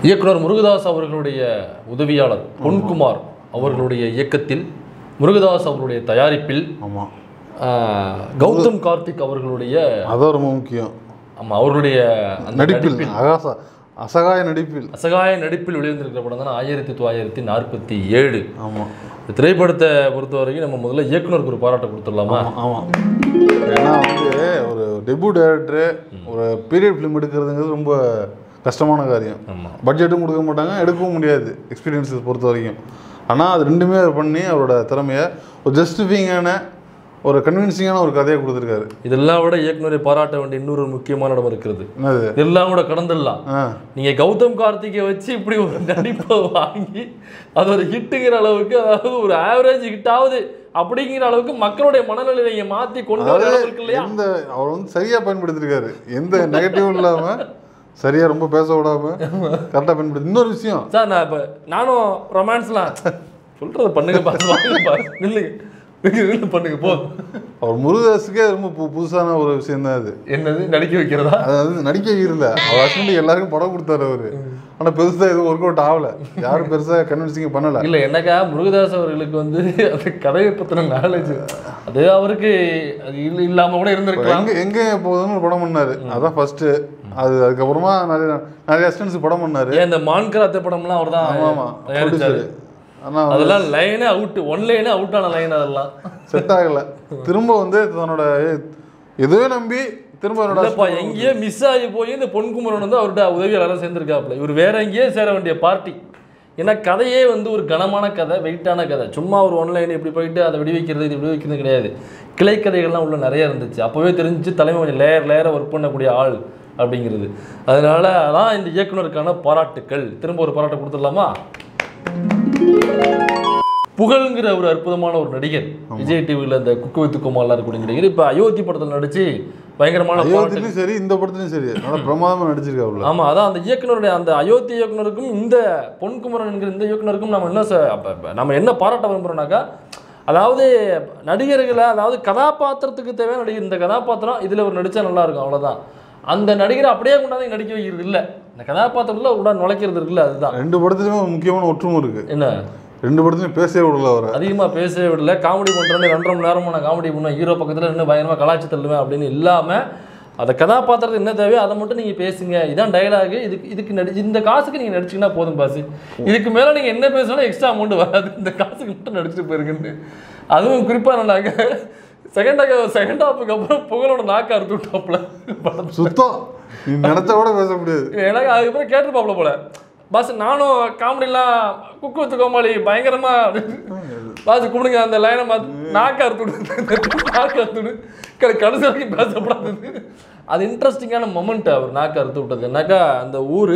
இயக்குனர் முருகதாஸ் அவர்களுடைய உதவியாளர் பொன்குமார் அவர்களுடைய இயக்கத்தில் முருகதாஸ் அவர்களுடைய தயாரிப்பில் கௌதம் கார்த்திக் அவர்களுடைய அதான் ரொம்ப முக்கியம். ஆமாம், அவர்களுடைய நடிப்பில் அசகாய நடிப்பில் வெளிவந்திருக்கிற படம் தான் 1947. ஆமாம், திரைப்படத்தை பொறுத்த வரைக்கும் நம்ம முதல்ல இயக்குனருக்கு ஒரு பாராட்டை கொடுத்துடலாமா? ஆமாம், ஏன்னா வந்து ஒரு டெபியூ டைரக்டரு ஒரு பீரியட் ஃபிலிம் எடுக்கிறதுங்கிறது ரொம்ப கஷ்டமான காரியம். பட்ஜெட்டும் கொடுக்க மாட்டாங்க, எடுக்கவும் முடியாது எக்ஸ்பீரியன்ஸஸ் பொறுத்த வரைக்கும். ஆனால் அது ரெண்டுமே பண்ணி அவரோட திறமையை ஒரு ஜஸ்டிஃபைங்கான ஒரு கன்வின்சிங்கான ஒரு கதையை கொடுத்துருக்காரு. இதெல்லாம் விட இயக்குனரை பாராட்ட வேண்டிய இன்னொரு முக்கியமான இடம் இருக்கிறது. இதெல்லாம் கூட கடந்துடலாம். நீங்கள் கௌதம் கார்த்திகை வச்சு இப்படி ஒரு நடிப்பை வாங்கி அது ஒரு ஹிட்டுங்கிற அளவுக்கு, அதாவது ஒரு ஆவரேஜ் ஹிட்டாவது அப்படிங்கிற அளவுக்கு மக்களுடைய மனநிலையை நீங்க மாற்றி கொண்டு வர இருக்கு இல்லையா? அவர் வந்து சரியாக பயன்படுத்திருக்காரு, எந்த நெகட்டிவும் இல்லாமல் சரியா ரொம்ப பேச விடாம கரெக்டாக பயன்படுத்தி. இன்னொரு விஷயம் சார், நான் இப்போ நானும் ரொமான்ஸ்லாம் சொல்றதை பண்ணுங்க பண்ணுங்க போ. அவர் முருகதாஸுக்கே ரொம்ப புதுசான ஒரு விஷயம் தான் அது. என்னது, நடிக்க வைக்கிறதா? அதாவது நடிக்க வைக்கிறல, அவர் அசண்டி எல்லாருக்கும் படம் கொடுத்தாரு அவரு. ஆனால் பெருசாக எதுவும் ஒர்க் அவுட் ஆகலை, யாரும் பெருசாக கன்வின்சிங் பண்ணலை. இல்லை, என்னக்கா முருகதாஸ் அவர்களுக்கு வந்து அந்த கதையை பற்றின நாலேஜ் அது அவருக்கு அது இல்லாமல் கூட இருந்திருக்கலாம். எங்கே போதுன்னு ஒரு படம் பண்ணாரு, அதான் ஃபர்ஸ்ட். அதுக்கப்புறமா நிறைய அசிஸ்டன்ஸ் படம் பண்ணாரு. இந்த மான்கராத்த படம்லாம் அவர் தான் தயாரிச்சாரு. அதெல்லாம் லைனே அவுட், ஒன் லைனே அவுட் ஆன லைன், அதெல்லாம் செட் ஆகல. திரும்ப வந்து தன்னோட எதுவே நம்பி திரும்ப எங்கேயோ மிஸ் ஆகி போய் இந்த பொன்குமரன் வந்து அவர்கிட்ட உதவியாளராக சேர்ந்திருக்காப்புல. இவர் வேற எங்கேயோ சேர வேண்டிய பார்ட்டி. ஏன்னா கதையே வந்து ஒரு கனமான கதை, வெயிட்டான கதை. சும்மா ஒரு ஒன்லைன் இப்படி போயிட்டு அதை விடுவிக்கிறது இது விடுவிக்கிறது கிடையாது. கிளைக்கதைகள்லாம் உள்ள நிறைய இருந்துச்சு. அப்போவே தெரிஞ்சு தலைமை கொஞ்சம் லேயராக ஒர்க் பண்ணக்கூடிய ஆள் அப்படிங்கிறது. அதனால தான் இந்த இயக்குனருக்கான பாராட்டுக்கள். திரும்ப ஒரு பாராட்டை கொடுத்துடலாமா? புகழ்ங்கிற ஒரு அற்புதமான ஒரு நடிகர், விஜய் டிவியில் இந்த குக்கு வித்து கோமாலாம் இருக்கக்கூடிய நடிகர், இப்போ அயோத்தி படத்தில் நடிச்சு பயங்கரமான, சரி இந்த படத்துலையும் சரி பிரமாதமாக நடிச்சிருக்காங்க. ஆமாம், அதான் அந்த இயக்குனருடைய அந்த அயோத்தி இயக்குனருக்கும் இந்த பொன்குமரன் என்கிற இந்த இயக்குனருக்கும் நம்ம என்ன பாராட்ட விரும்புகிறோம்னாக்கா, அதாவது நடிகர்களை, அதாவது கதாபாத்திரத்துக்கு தேவையான நடிகர், இந்த கதாபாத்திரம் இதில் ஒரு நடித்தா நல்லா இருக்கும், அவ்வளோதான். அந்த நடிகரை அப்படியே கொண்டாந்து நடிக்க வைக்கிறது இல்லை, இந்த கதாபாத்திரத்தில் உடனே நுழைக்கிறது இருக்குல்ல, அதுதான். ரெண்டு படத்துலையுமே முக்கியமான ஒற்றுமை இருக்குது. என்ன, ரெண்டு படத்துலையும் பேசவே விடல, அவர் அதிகமாக பேசவே விடல. காமெடி பண்ணுறேன்னு 2.5 மணி நேரமாக நான் காமெடி பண்ணுவேன், ஹீரோ பக்கத்தில் இன்னும் பயங்கரமாக கலாச்சி தள்ளுவேன் அப்படின்னு இல்லாமல், அந்த கதாபாத்திரத்துக்கு என்ன தேவையோ அதை மட்டும் நீங்கள் பேசுங்க, இதான் டைலாகு, இதுக்கு இந்த காசுக்கு நீங்கள் நடிச்சிங்கன்னா போதும் பாசு, இதுக்கு மேலே நீங்கள் என்ன பேசினாலும் எக்ஸ்ட்ரா அமௌண்ட் வராது, இந்த காசுக்கு மட்டும் நடிச்சுட்டு போயிருக்குன்னு. அதுவும் குறிப்பாக என்னன்னாக்க செகண்ட் ஹாஃபுக்கு அப்புறம் புகழோட நாக்கு அறுத்து விட்டாப்புல சுத்தம், நீ நினைச்ச கூட பேச முடியாது. எனக்கு அதுக்கப்புறம் கேட்டுருப்பாப்புல போல, பாஸ் நானும் காமெடிலாம் குக்கு வித்து கோமாளி பயங்கரமா பாஸ் கூப்பிடுங்க அந்த லைனை நாக்கு அறுத்துடு கடைசி வரைக்கும் பேசப்படாது. அது இன்ட்ரெஸ்டிங்கான மொமெண்ட். அவர் நாக்கு அறுத்து விட்டது என்னக்கா, அந்த ஊர்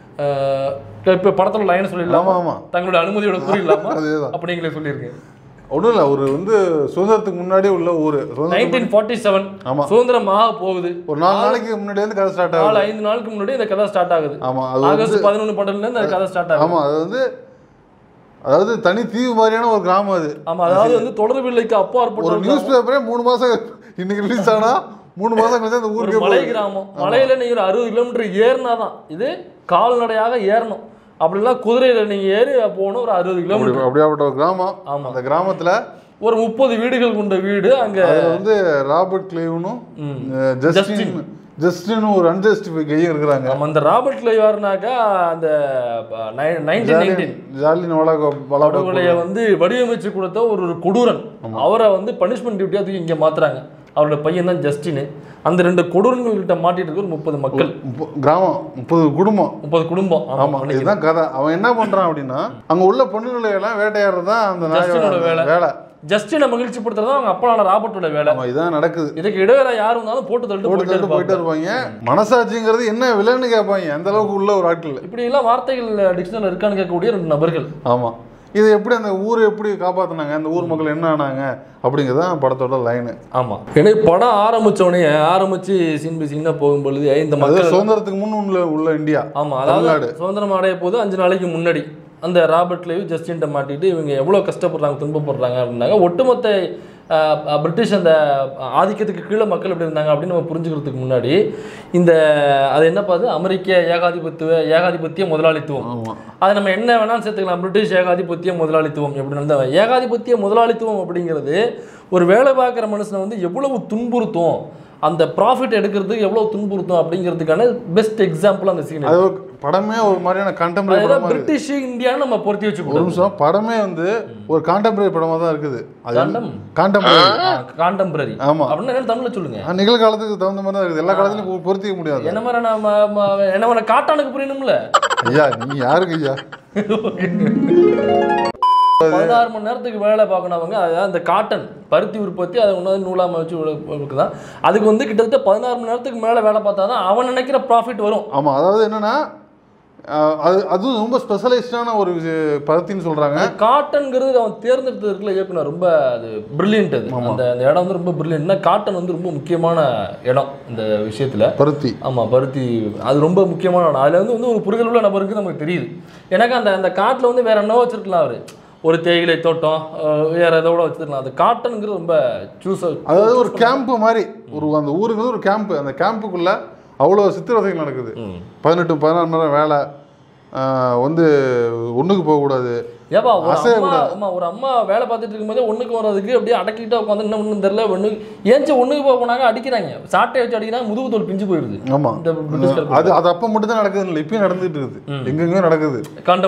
இப்போ படத்தோட லைனை சொல்லிடலாமா, தங்களுடைய அனுமதியோட கூறிடலாமா அப்படிங்களே சொல்லியிருக்கேன். ஒன்றும் இல்லை, ஒரு வந்து சுதந்திரத்துக்கு முன்னாடி உள்ள ஊர் 1947 சுதந்திரமாக போகுது. ஒரு 4 நாளைக்கு முன்னாடி வந்து கதை ஸ்டார்ட் ஆகுது. 5 நாளுக்கு முன்னாடி இந்த கதை ஸ்டார்ட் ஆகுது. ஆமாம், ஆகஸ்ட் 11 படத்துல இந்த கதை ஸ்டார்ட் ஆகுது. ஆமாம், அது வந்து அதாவது தனி தீவு மாதிரியான ஒரு கிராமம் அது. ஆமாம், அதாவது வந்து தொடர்பில்லைக்கு அப்பாற்பட்ட ஒரு நியூஸ் பேப்பரே 3 மாதம் இன்னைக்கு ரிலீஸ் ஆனா 3 மாதம் கழிச்சு அந்த ஊருக்கு மலை கிராமம். மலையில நீங்க 60 கிலோமீட்டர் ஏறினாதான், இது கால்நடையாக ஏறணும், அப்படிலாம் குதிரையில நீங்க ஏறி போகணும் ஒரு 60 கிலோமீட்டர். அப்படியாப்பட்ட ஒரு கிராமம். ஆமாம், அந்த கிராமத்துல ஒரு 30 வீடுகள் கொண்ட வீடு. அங்க வந்து ராபர்ட் கிளேவனும் ஜஸ்டின் ஒரு அன்ஜஸ்டிஃபை கையும் இருக்கிறாங்க. நம்ம அந்த ராபர்ட் கிளேவ் யாருனாக்கா, அந்த 1919 ஜாலியன் வாலாபாக் வந்து வடிவமைச்சு கொடுத்த ஒரு கொடூரன். அவரை வந்து பனிஷ்மெண்ட் டியூட்டியா தூக்கி இங்க மாத்துறாங்க. அவரோட பையன் தான் ஜஸ்டின். அந்த 2 கொடூரங்கள் கிட்ட மாட்டிட்டு இருக்க ஒரு 30 மக்கள், கிராமம், 30 குடும்பம். ஆமா, இதுதான் கதை. அவன் என்ன பண்றான் அப்படின்னா, அங்க உள்ள பொண்ணுகளை எல்லாம் வேட்டையாடுறது தான் அந்த வேலை. ஜஸ்டினை மகிழ்ச்சி படுத்துறது அவங்க அப்பா ராபர்ட்டோட வேலை. இதான் நடக்குது. இதுக்கு இடைவேளை யாரு இருந்தாலும் போட்டு தள்ளிட்டு போயிட்டு இருப்பாங்க. மனசாட்சிங்கிறது என்ன விலைன்னு கேட்பாங்க, அந்த அளவுக்கு உள்ள ஒரு ஆட்கள். இப்படி எல்லாம் வார்த்தைகள் டிக்ஷனரியில் இருக்கான்னு கேட்கக்கூடிய 2 நபர்கள். ஆமா, இது எப்படி அந்த ஊரை எப்படி காப்பாற்றினாங்க, அந்த ஊர் மக்கள் என்ன ஆனாங்க அப்படிங்கிறதான் படத்தோட லைனு. ஆமாம், ஏன்னா படம் ஆரம்பிச்சு சீன் பை சீனாக போகும்பொழுது இந்த மக்கள் சுதந்திரத்துக்கு முன் உள்ள இந்தியா. ஆமாம், அதாவது சுதந்திரம் அடைய போது 5 நாளைக்கு முன்னாடி அந்த ராபர்ட் கிளேவ் ஜஸ்டின்ட்ட மாட்டிட்டு இவங்க எவ்வளோ கஷ்டப்படுறாங்க, துன்பப்படுறாங்க அப்படின்னாங்க. ஒட்டுமொத்த பிரிட்டிஷ் அந்த ஆதிக்கத்துக்கு கீழே மக்கள் எப்படி இருந்தாங்க அப்படின்னு நம்ம புரிஞ்சுக்கிறதுக்கு முன்னாடி இந்த அது என்ன பார்த்து அமெரிக்க ஏகாதிபத்திய முதலாளித்துவம், அதை நம்ம என்ன வேணாலும் சேர்த்துக்கலாம். பிரிட்டிஷ் ஏகாதிபத்திய முதலாளித்துவம் எப்படி இருந்தால் ஏகாதிபத்திய முதலாளித்துவம் அப்படிங்கிறது ஒரு வேலை பார்க்குற மனுஷனை வந்து எவ்வளவு துன்புறுத்தும், அந்த ப்ராஃபிட் எடுக்கிறதுக்கு எவ்வளவு துன்புறுத்தும் அப்படிங்கிறதுக்கான பெஸ்ட் எக்ஸாம்பிள் அந்த சீன். அது படமே ஒரு மாதிரியான கான்டெம்பரரி படமா இருக்கு. பிரிட்டிஷ் இந்தியான்னு நம்ம பொருத்தி வச்சுக்கோ. ஒரு நிமிஷம், படமே வந்து ஒரு கான்டெம்பரரி படமா தான் இருக்குது. கான்டெம்பரரி ஆமா அப்படின்னா என்ன தமிழ்ல சொல்லுங்க. நிகழ்காலத்துக்கு தகுந்த மாதிரி தான் இருக்குது. எல்லா காலத்துலயும் பொருத்திக்க முடியாது. என்ன மாதிரி என்ன காட்டானுக்கு புரியணும்ல. ஐயா நீ யாருக்கு ஐயா 16 மணி நேரத்துக்கு வேலை பார்க்கணும் அவங்க. அதாவது அந்த காட்டன் பருத்தி உற்பத்தி அதை ஒன்றாவது நூலாம வச்சு இருக்குதான். அதுக்கு வந்து கிட்டத்தட்ட 16 மணி நேரத்துக்கு மேலே வேலை பார்த்தா தான் அவன் நினைக்கிற ப்ராஃபிட் வரும். ஆமாம், அதாவது என்னன்னா அதுவும் ரொம்ப ஸ்பெஷலைஸ்டான ஒரு பருத்தின்னு சொல்கிறாங்க. காட்டன்கிறது அவன் தேர்ந்தெடுத்தது இருக்குல்ல இயக்குனர், ரொம்ப அது பிரில்லியன்ட். அது அந்த இடம் வந்து ரொம்ப பிரில்லியன்ட்னா காட்டன் வந்து ரொம்ப முக்கியமான இடம் இந்த விஷயத்தில். பருத்தி, ஆமாம் பருத்தி அது ரொம்ப முக்கியமான இடம். அதில் வந்து ஒரு புரிதல் உள்ள நபருக்கு நமக்கு தெரியுது. எனக்கு அந்த காட்டில் வந்து வேற என்ன வச்சிருக்கலாம், அவர் ஒரு தேயிலை தோட்டம் வேற எதோட வச்சுருக்கலாம். அது காட்டனுங்கிறது ரொம்ப அதாவது ஒரு கேம்ப் மாதிரி அந்த ஊருக்கு ஒரு கேம்ப். அந்த கேம்புக்குள்ள அவ்வளோ சித்திரவதைகள் நடக்குது. 18-16 மணி நேரம் வேலை, வந்து ஒன்றுக்கு போகக்கூடாது. ஏப்பா ஒரு அம்மா வேலை பார்த்துட்டு இருக்கும்போது ஒன்றுக்கு வர்றதுக்கு அப்படியே அடக்கிட்டு உட்காந்து என்ன ஒன்றும் தெரியல. ஏஞ்சி ஒன்றுக்கு போனாங்க அடிக்கிறாங்க, சாட்டை வச்சு அடிக்கிறாங்க, முதுகு தோல் பிஞ்சு போயிருது. ஆமாம், அது அப்போ மட்டும் தான் நடக்குது இல்லை, இப்பயும் நடந்துட்டு இருக்குது. எங்கெங்கேயும் நடக்குது.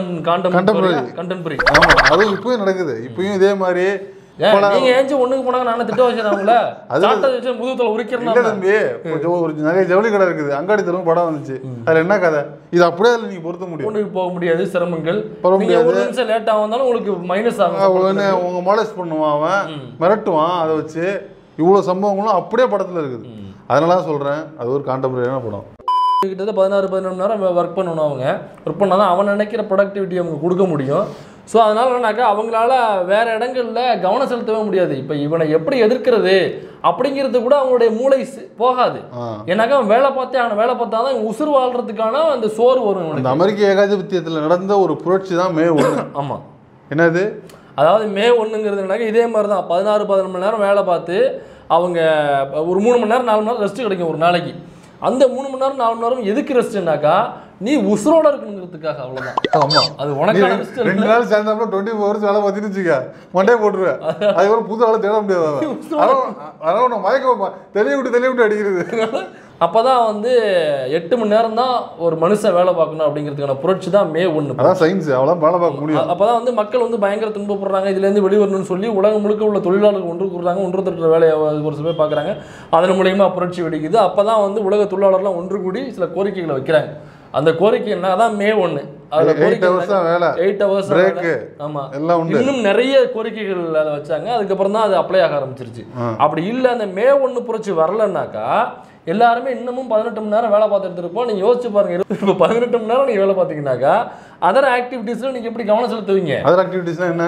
கண்டெம்பரரி ஆமாம், அதுவும் இப்பயும் நடக்குது. இப்பயும் இதே மாதிரி நீங்க ஏஞ்சி ஒண்ணுக்கு போனாங்க நானே திட்ட வச்சிருக்காங்களா, முதுகுல உரிக்கிறேன் தம்பி. ஒரு நிறைய ஜவுளி கடை இருக்குது, அங்காடி தெருவும் படம் வந்துச்சு. அதுல என்ன கதை, இது அப்படியே அதில் நீங்க பொருத்த முடியும். ஒண்ணுக்கு போக முடியாது, சிரமங்கள். ஒரு நிமிஷம் லேட் ஆகுந்தாலும் உங்களுக்கு மைனஸ் ஆகும். உங்க மாலேஜ் பண்ணுவான், அவன் மிரட்டுவான். அதை வச்சு இவ்வளவு சம்பவங்களும் அப்படியே படத்துல இருக்குது. அதனால சொல்றேன் அது ஒரு கான்டெம்பரரியான படம். கிட்டத்தட்ட 16-17 மணி நேரம் ஒர்க் பண்ணணும். அவங்க ஒர்க் பண்ணாதான் அவன் நினைக்கிற ப்ரொடக்டிவிட்டி அவங்க கொடுக்க முடியும். ஸோ அதனால என்னக்கா அவங்களால வேற இடங்களில் கவனம் செலுத்தவே முடியாது. இப்போ இவனை எப்படி எதிர்க்கிறது அப்படிங்கிறது கூட அவங்களுடைய மூளை போகாது. ஏன்னாக்கா அவன் வேலை பார்த்தே அவனை வேலை பார்த்தா தான் உசுறு வாழ்றதுக்கான அந்த சோறு வரும். இந்த அமெரிக்க ஏகாதிபத்தியத்தில் நடந்த ஒரு புரட்சி தான் மே 1. ஆமாம், என்னது அதாவது மே 1ங்கிறதுனாக்க இதே மாதிரி தான் 16-17 மணி நேரம் வேலை பார்த்து அவங்க ஒரு 3 மணி நேரம் 4 மணி நேரம் ரெஸ்ட் கிடைக்கும் ஒரு நாளைக்கு. அந்த 3 மணி நேரம் 4 மணி நேரம் எதுக்கு ரெஸ்ட்னாக்கா நீ உசுரோட இருக்குங்கிறதுக்காக. அவ்வளவுதான். ஆமா, அது உனக்கு 2 நாள் சேர்ந்தாப்புல 24 hours வேலை பார்த்துன்னு வச்சுக்க மண்டே போட்டுருவேன். அதுக்கப்புறம் புது ஆளை தேட முடியாது. அதனால மயக்க தெளிய விட்டு அடிக்கிறது. அப்பதான் வந்து 8 மணி நேரம் தான் ஒரு மனுஷன் வேலை பார்க்கணும் அப்படிங்கிறதுக்கான புரட்சி தான் மே 1. அதான் சயின்ஸ், அவ்வளோ வேலை பார்க்க முடியும். அப்பதான் வந்து மக்கள் வந்து பயங்கர துன்பப்படுறாங்க, இதுல இருந்து வெளிவரணும்னு சொல்லி உலகம் முழுக்க உள்ள தொழிலாளர்கள் ஒன்று கூடுறாங்க, ஒன்று திட்ட வேலையை ஒரு சில பேர் பார்க்குறாங்க. அதன் மூலியமா புரட்சி வெடிக்குது. அப்பதான் வந்து உலக தொழிலாளர்லாம் ஒன்று கூடி சில கோரிக்கைகளை வைக்கிறாங்க. அந்த கோரிக்கை என்ன, அதான் மே 1. 8 hours பிரேக். ஆமா, இன்னும் நிறைய கோரிக்கைகள் அதை வச்சாங்க. அதுக்கப்புறம் தான் அது அப்ளை ஆக ஆரம்பிச்சிருச்சு. அப்படி இல்லை அந்த மே 1 புரட்சி வரலன்னாக்கா எல்லாருமே இன்னமும் 18 மணி நேரம் வேலை பார்த்துட்டு இருப்போம். நீங்க யோசிச்சு பாருங்க, இப்போ 18 மணி நேரம் நீங்க வேலை பார்த்தீங்கன்னாக்கா அதர் ஆக்டிவிட்டீஸ்ல நீங்க எப்படி கவனம் செலுத்துவீங்க? அதர் ஆக்டிவிட்டீஸ்னா என்ன?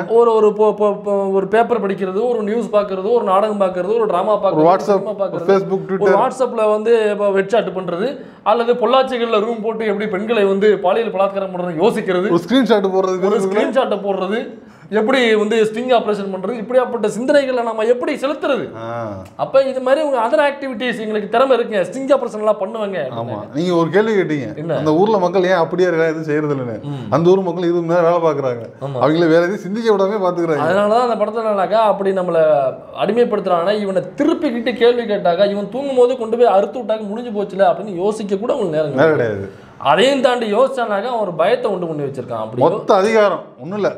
ஒரு பேப்பர் படிக்கிறது, ஒரு நியூஸ் பார்க்கறது, ஒரு நாடகம் பார்க்கறது, ஒரு டிராமா பார்க்கறது, வாட்ஸ்அப், ஃபேஸ்புக், ட்விட்டர், வாட்ஸ்அப்ல வந்து வெட்சாட் பண்றது, அல்லது பொள்ளாச்சிகள்ல ரூம் போட்டு எப்படி பெண்களை வந்து பாலியல் பலாத்காரம் பண்றது யோசிக்கிறது, ஒரு ஸ்கிரீன்ஷாட் போடுறது, எப்படி வந்து ஸ்டிங் ஆப்ரேஷன் பண்றது, இப்படியாப்பட்ட சிந்தனைகளை நம்ம எப்படி செலுத்துறது? அப்ப இது மாதிரி உங்க அதர் ஆக்டிவிட்டீஸ் எங்களுக்கு திறமை இருக்குங்க, ஸ்டிங் ஆப்ரேஷன் எல்லாம் பண்ணுவாங்க. ஆமா, நீங்க ஒரு கேள்வி கேட்டீங்க, அந்த ஊர்ல மக்கள் ஏன் அப்படியே எதுவும் செய்யறது இல்லைன்னு. அந்த ஊர் மக்கள் 20 மணி நேரம் வேலை பாக்குறாங்க, அவங்கள வேற எதுவும் சிந்திக்க விடாம பாத்துக்கிறாங்க. அதனாலதான் அந்த படத்துலனாக்கா அப்படி நம்மளை அடிமைப்படுத்துறாங்கன்னா இவனை திருப்பிக்கிட்டு கேள்வி கேட்டாக்கா இவன் தூங்கும் போது கொண்டு போய் அறுத்து விட்டாக்க முடிஞ்சு போச்சுல அப்படின்னு யோசிக்க கூட உங்களுக்கு நேரம் கிடையாது. அதையும் தாண்டி யோசிச்சானாக்கா அவன் ஒரு பயத்தை உண்டு பண்ணி வச்சிருக்கான். அப்படி மொத்த அதிகாரம் ஒன்றும் இல்லை,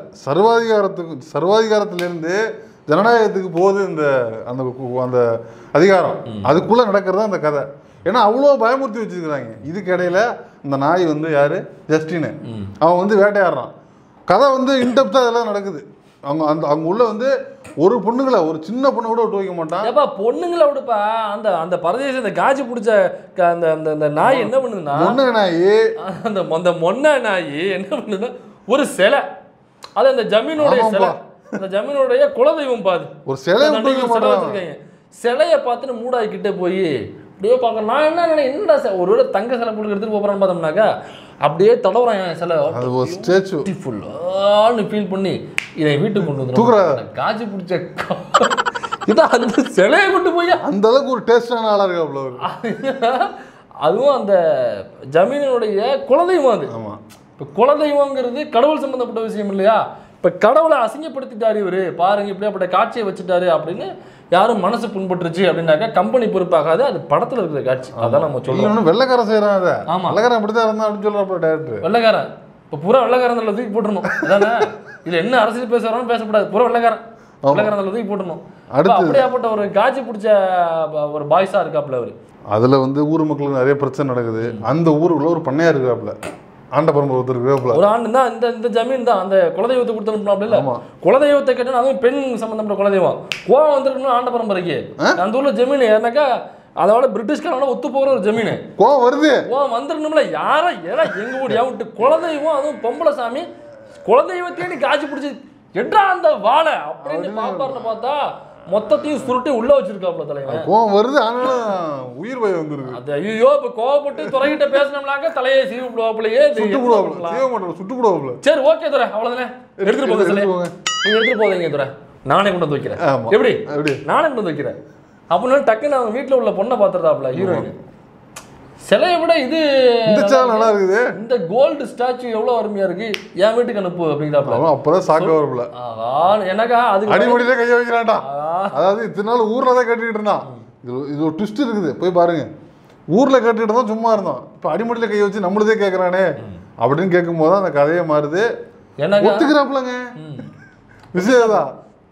சர்வாதிகாரத்திலிருந்து ஜனநாயகத்துக்கு போகுது இந்த அந்த அதிகாரம். அதுக்குள்ள நடக்கிறதா அந்த கதை. ஏன்னா அவ்வளோ பயமுறுத்தி வச்சிருக்கிறாங்க. இதுக்கு இடையில இந்த நாய் வந்து யாரு, ஜஸ்டின், அவன் வந்து வேட்டையாடுறான். கதை வந்து இன்டெப்தா இதெல்லாம் நடக்குது. அவங்க உள்ள வந்து ஒரு பொண்ணுங்களை, ஒரு சின்ன பொண்ணு கூட விட்டு வைக்க மாட்டான். ஏப்பா பொண்ணுங்களை விடுப்பா, அந்த பரதேசி அந்த காஜி பிடிச்ச அந்த நாய் என்ன பண்ணுதுன்னா, மொன்ன நாய், அந்த மொன்ன நாய் என்ன பண்ணுதுன்னா ஒரு சிலை, அது அந்த ஜமீனுடைய சிலை, அந்த ஜமீனுடைய குலதெய்வம் பாது, ஒரு சிலை வச்சிருக்காங்க. சிலையை பார்த்துன்னு மூடாய்கிட்டே போய் அப்படியே பார்க்க நான் என்னடா ஒரு தங்க சிலை போட்டு எடுத்துட்டு போறான்னு பார்த்தோம்னாக்கா அப்படியே தடவுறான் என் சிலை. ஃபீல் பண்ணி இதை வீட்டுக்கு கொண்டு வந்து காஜி பிடிச்ச இதான் அந்த சிலையை கொண்டு போய் அந்த அளவுக்கு ஒரு டேஸ்டான ஆளா இருக்காப்ல அவரு. அதுவும் அந்த ஜமீனுடைய குலதெய்வம் அது. ஆமா. இப்போ குலதெய்வங்கிறது கடவுள் சம்பந்தப்பட்ட விஷயம் இல்லையா? இப்போ கடவுளை அசிங்கப்படுத்திட்டாரு இவரு, பாருங்க இப்படியாப்பட்ட காட்சியை வச்சுட்டாரு அப்படின்னு யாரும் மனசு புண்பட்டுருச்சு அப்படின்னாக்கா கம்பெனி பொறுப்பாகாது. அது படத்துல இருக்கிற காட்சி, அதான் நம்ம சொல்லணும். வெள்ளைக்காரன் செய்யறான் அதை. ஆமா, வெள்ளைக்காரன் அப்படிதான் இருந்தா அப்படின்னு சொல்றாப்ல டேரக்டர். வெள்ளைக்காரன் இப்போ பூரா வெள்ளைக்காரன் தூக்கி போட்டுருணும் அதானே. இதுல என்ன அரசியல் பேசுறாலும் பேசக்கூடாது, பூரா வெள்ளைக்காரன் தூக்கி போட்டுருணும். அப்படியாப்பட்ட ஒரு காட்சி பிடிச்ச ஒரு பாய்ஸா இருக்காப்ல அவரு. அதுல வந்து ஊர் மக்களுக்கு நிறைய பிரச்சனை நடக்குது. அந்த ஊருக்குள்ள ஒரு பண்ணையா இருக்காப்ல, ஆண்ட பரம்பரை ஒருத்தர் இருக்காப்ல. ஒரு ஆண்டு தான் இந்த ஜமீன் தான் அந்த குலதெய்வத்தை கொடுத்தனுப்பலாம்ல இல்ல. குலதெய்வத்தை கேட்டா அதுவும் பெண் சம்பந்தப்பட்ட குலதெய்வம். கோவம் வந்துருக்கணும் ஆண்ட பரம்பரைக்கு. அந்த ஊர்ல ஜமீன் ஏன்னாக்கா அதோட பிரிட்டிஷ்காரனோட ஒத்து போகிற ஒரு ஜமீனு. கோவம் வருது, கோவம் வந்துருக்கணும்ல. யாரா ஏன்னா எங்க ஊர் விட்டு குலதெய்வம், அதுவும் பொம்பளை சாமி, குலதெய்வத்தையே நீ காட்சி பிடிச்சி எட்ரா அந்த வாழை அப்படின்னு பாப்பாருன்னு பார்த்தா மொத்தத்தையும் சுருட்டி உள்ள வச்சிருக்காப்ல தலைவன். கோவம் வருது, ஆனாலும் உயிர் பயம் வந்துருக்கு. அது ஐயோ இப்ப கோவப்பட்டு துறைகிட்ட பேசினோம்னாக்க தலையை சீவி விடுவாப்புலையே, சுட்டு விடுவாப்புல. சரி ஓகே துறை, அவ்வளவுதானே, எடுத்துட்டு போங்க சிலையை. நீங்க எடுத்துட்டு போதீங்க துறை, நானே கொண்டு வந்து வைக்கிறேன். எப்படி நானே கொண்டு வந்து வைக்கிறேன் அப்படின்னு டக்குன்னு அவங்க வீட்டுல உள்ள பொண்ணை பார்த்துட்டாப்ல ஹீரோயின். சிலையை விட இது நல்லா இருக்குது, இந்த கோல்டு ஸ்டாச்சு எவ்வளவு அருமையா இருக்கு, என் வீட்டுக்கு அனுப்பு அப்படிங்கிறாப்ல. அப்பதான் சாக்க வரல எனக்கா அது அடிமடியில கைய வைக்கிறான்டா. அதாவது இத்தனை நாள் ஊர்ல தான் கேட்டுக்கிட்டு இருந்தான். இது ஒரு ட்விஸ்ட் இருக்குது, போய் பாருங்க. ஊர்ல கேட்டுக்கிட்டு இருந்தோம், சும்மா இருந்தோம். இப்ப அடிமடியில கைய வச்சு நம்மளதே கேட்கறானே அப்படின்னு கேட்கும் போது அந்த கதையே மாறுது. ஒத்துக்கிறாப்லங்க விஷயம்தான்.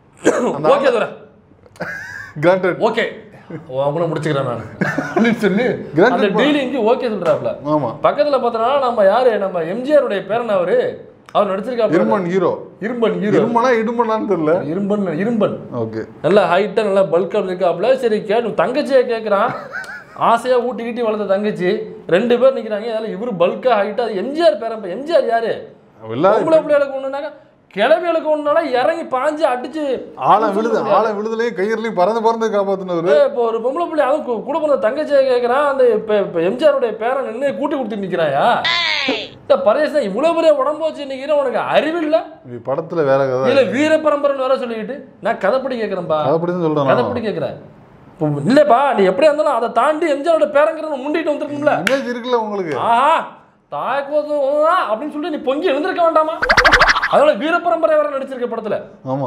ஓகே துரை, கிராண்டட், ஓகே அவங்கள முடிச்சுக்கிறேன் நான் அப்படின்னு சொல்லி அந்த டீலிங்கு ஓகே சொல்றாப்ல. ஆமா, பக்கத்துல பார்த்தோம்னா நம்ம யாரு, நம்ம எம்ஜிஆர் உடைய பேரன் அவரு, அவர் நடிச்சிருக்காரு இரும்பன் ஹீரோ. இரும்பனா இடும்பனான்னு தெரியல, இரும்பன். ஓகே, நல்லா ஹைட்டா நல்லா பல்கா இருக்காப்ல. சரி கேட்டு தங்கச்சியை கேட்கறான், ஆசையா ஊட்டி கீட்டி வளர்த்த தங்கச்சி, 2 பேர் நிக்கிறாங்க. அதனால இவரு பல்கா ஹைட்டா, எம்ஜிஆர் பேரன். எம்ஜிஆர் யாரு, பிள்ளைகளுக்கு ஒண்ணுனாக்கா கிளவிகளுக்கு ஒண்ணுனால இறங்கி பாஞ்சு அடிச்சு ஆளை விழுதுலயும் கயிறுலயும் பறந்து காப்பாத்தினவரு. இப்போ ஒரு பொம்பளை பிள்ளை, அதுவும் கூட பிறந்த தங்கச்சியை கேட்கறான். அந்த இப்ப எம்ஜிஆருடைய பேரன் நின்று கூட்டி கொடுத்து நிக்கிறாயா? பரேஷ் இவ்வளவு பெரிய உடம்பு வச்சு நிக்கிற, உனக்கு அறிவில்ல? படத்துல வேற கதை இல்ல, வீர பரம்பரைன்னு வேற சொல்லிக்கிட்டு நான் கதைப்படி கேட்கிறேன்பா, கதைப்படி கேட்கிறேன். இல்லப்பா நீ எப்படியா இருந்தாலும் அதை தாண்டி எம்ஜிஆரோட பேரங்கிறத முண்டிட்டு வந்துருக்கும்ல, இமேஜ் இருக்குல்ல உங்களுக்கு. ஆஹா தாய்க்கோசம் அப்படின்னு சொல்லிட்டு நீ பொங்கி எழுந்திருக்க வேண்டாமா? அதோட வீரப்பரம்பரை வேற நடிச்சிருக்க படத்துல. ஆமா,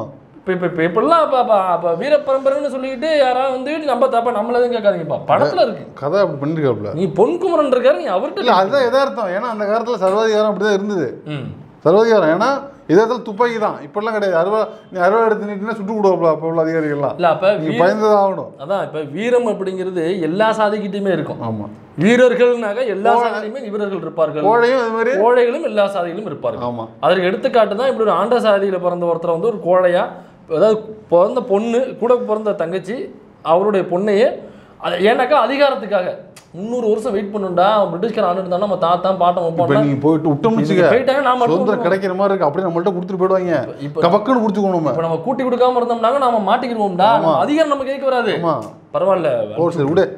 இப்பெல்லாம் வீரப்பரம்பரைன்னு சொல்லிட்டு யாராவது வந்து நம்ம தப்பா நம்மள எதுவும் கேட்காதீங்கப்பா, படத்துல இருக்கு கதை அப்படி பண்ணிருக்காப்ல. நீ பொன்குமரன் இருக்காரு, நீ அவர்கிட்ட அதுதான் எதார்த்தம். ஏன்னா அந்த காலத்துல சர்வாதிகாரம் அப்படிதான் இருந்தது. சர்வாதிகாரம் ஏன்னா இதத்துல துப்பாக்கி தான், இப்பெல்லாம் கிடையாது. நீ அறுவா எடுத்து நீட்டினா சுட்டு விடுவாப்ல அப்ப உள்ள அதிகாரிகள்லாம். இல்ல அப்ப பயந்துதான் ஆகணும். அதான் இப்ப வீரம் அப்படிங்கிறது எல்லா சாதிக்கிட்டையுமே இருக்கும். ஆமா, வீரர்கள்னாக எல்லா சாதியிலுமே வீரர்கள் இருப்பார்கள், கோழைகளும் எல்லா சாதியிலும் இருப்பார்கள். ஆமா, அதற்கு எடுத்துக்காட்டு தான் இப்படி ஒரு ஆண்ட சாதியில பிறந்த ஒருத்தர் வந்து ஒரு கோழையா, அதாவது பிறந்த பொண்ணு கூட பிறந்த தங்கச்சி அவருடைய பொண்ணையே ஏன்னாக்கா அதிகாரத்துக்காக 300 வருஷம் வெயிட் பண்ணுண்டா, பிரிட்டிஷ்கார ஆண்டு இருந்தா நம்ம தாத்தா பாட்டம் வைப்பாங்க. நீங்க போயிட்டு விட்டோம்னு நாம சுதந்திரம் கிடைக்கிற மாதிரி இருக்கு, அப்படியே நம்மள்ட்ட கொடுத்துட்டு போயிடுவாங்க. இப்ப பக்கன்னு குடிச்சுக்கணும். இப்ப நம்ம கூட்டி கொடுக்காம இருந்தோம்னாங்க நாம மாட்டிக்கிடுவோம்டா, அதிகாரம் நம்ம கேட்க வராது. பரவாயில்ல சரி விடு,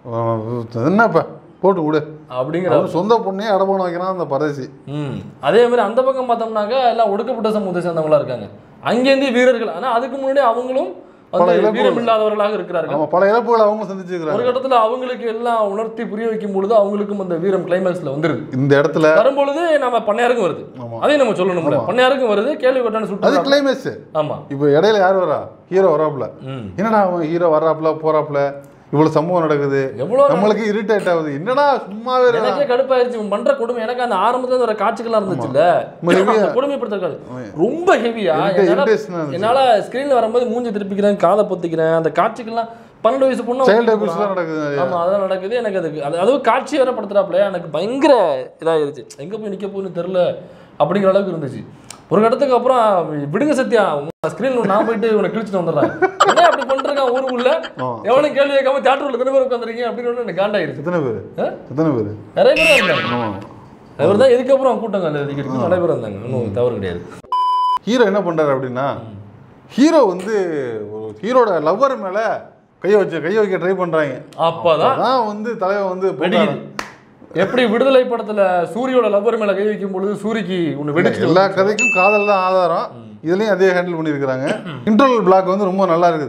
என்னப்ப போட்டு விடு அப்படிங்கிற சொந்த பொண்ணையே அடமானம் வைக்கிறான் அந்த பரதேசி. அதே மாதிரி அந்த பக்கம் பார்த்தோம்னாக்கா எல்லாம் ஒடுக்கப்பட்ட சமூகத்தை சேர்ந்தவங்களா இருக்காங்க. அங்கேருந்து வீரர்கள், ஆனா அதுக்கு முன்னாடி அவங்களும் வீரமில்லாதவர்களாக இருக்கிறார்கள். பல இழப்புகள் அவங்க சந்திச்சிருக்காங்க. ஒரு கட்டத்துல அவங்களுக்கு எல்லாம் உணர்த்தி புரிய வைக்கும் பொழுது அவங்களுக்கும் அந்த வீரம் கிளைமேக்ஸ்ல வந்துருது. இந்த இடத்துல வரும்பொழுது நம்ம பண்ணையாருக்கும் வருது, அதையும் நம்ம சொல்லணும்ல. பண்ணையாருக்கும் வருது, கேள்வி கட்டான சுட்டு அது கிளைமேக்ஸ். ஆமா, இப்போ இடையில யார் வரா, ஹீரோ வராப்ல. என்னடா அவன் ஹீரோ வர்றாப்ல போறாப்ல, இவ்வளவு சம்பவம் நடக்குது, நம்மளுக்கு இரிட்டேட் ஆகுது. என்னடா சும்மாவே எனக்கே கடுப்பாயிருச்சு பண்ற கொடுமை. எனக்கு அந்த ஆரம்பத்துல வர காட்சிகள்லாம் இருந்துச்சுல்ல, கொடுமைப்படுத்த ரொம்ப ஹெவியா. என்னால ஸ்கிரீன்ல வரும்போது மூஞ்சி திருப்பிக்கிறேன், காதை பொத்திக்கிறேன். அந்த காட்சிகள்லாம் 12 வயசு பொண்ணு நடக்குது. ஆமா, அதெல்லாம் நடக்குது. எனக்கு அதுவும் காட்சி வேற படுத்துறாப்ல, எனக்கு பயங்கர இதாயிருச்சு. எங்க போய் நிக்க போகுன்னு தெரியல அப்படிங்கிற அளவுக்கு இருந்துச்சு. ஒரு இடத்துக்கு அப்புறம் விடுங்க சத்யா, ஸ்கிரீன் நான் போயிட்டு இவனை கிழிச்சிட்டு வந்துடுறேன், என்ன அப்படி பண்றேன் ஊருக்குள்ள, எவனும் கேள்வி கேட்காம தியேட்டர்ல எத்தனை பேர் உட்காந்துருக்கீங்க அப்படின்னு எனக்கு காண்டாயிருச்சு. எத்தனை பேர் நிறைய பேர் இருந்தாங்க. அவர் தான் இதுக்கப்புறம் கூட்டம் அதிகரிக்கும், நிறைய பேர் இருந்தாங்க, ஒன்றும் தவறு கிடையாது. ஹீரோ என்ன பண்றாரு அப்படின்னா, ஹீரோ வந்து ஹீரோட லவ்வர் மேல கைய வைக்க ட்ரை பண்றாங்க. அப்பதான் வந்து தலைவன் வந்து எப்படி விடுதலை படத்துல சூரியோட லவ்வர் மேல கை வைக்கும் பொழுது சூரிக்கு ஒண்ணு வெடிச்சு. எல்லா கதைக்கும் காதல் தான் ஆதாரம், இதுலயும் அதே ஹேண்டில் பண்ணியிருக்கிறாங்க. இன்டர்வல் பிளாக் வந்து ரொம்ப நல்லா இருக்குது.